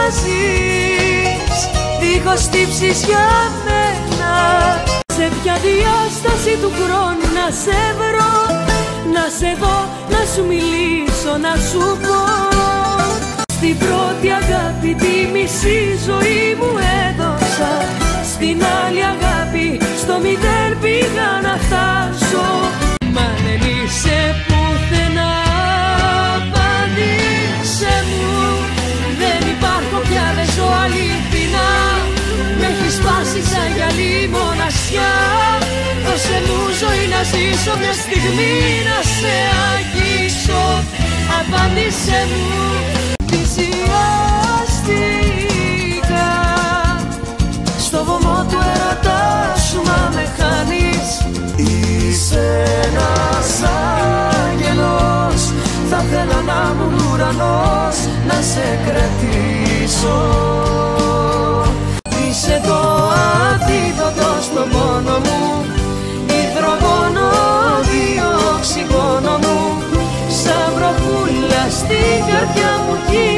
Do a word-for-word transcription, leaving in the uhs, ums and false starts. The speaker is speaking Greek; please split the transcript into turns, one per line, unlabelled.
ζεις δίχως τύψεις για μένα. Σε ποια διάσταση του χρόνου να σε βρω, να σε δω, να σου μιλήσω, να σου πω. Στην πρώτη αγάπη τη μισή ζωή μου έδωσα, στην άλλη αγάπη στο μηδέν πήγα να φτάσω. Μα δεν είσαι πουθενά, απάντησε μου. Δεν υπάρχω πια, δεν ζω αληθινά. Μ' έχεις σπάσει σαν γυαλί μοναξιά. Δώσε μου ζωή να ζήσω, μια στιγμή να σε αγγίξω. Απάντησε μου. Θυσιάστηκα στο βωμό του ερωτά σου, μα με χάνεις. Είσαι ένας άγγελος, θα θέλα να ήμουν ουρανός, να σε κρατήσω. Είσαι το αντίδοτο στον πόνο μου, υδρογόνο, διοξυγόνο μου. Σαν βροχούλα στην καρδιά μου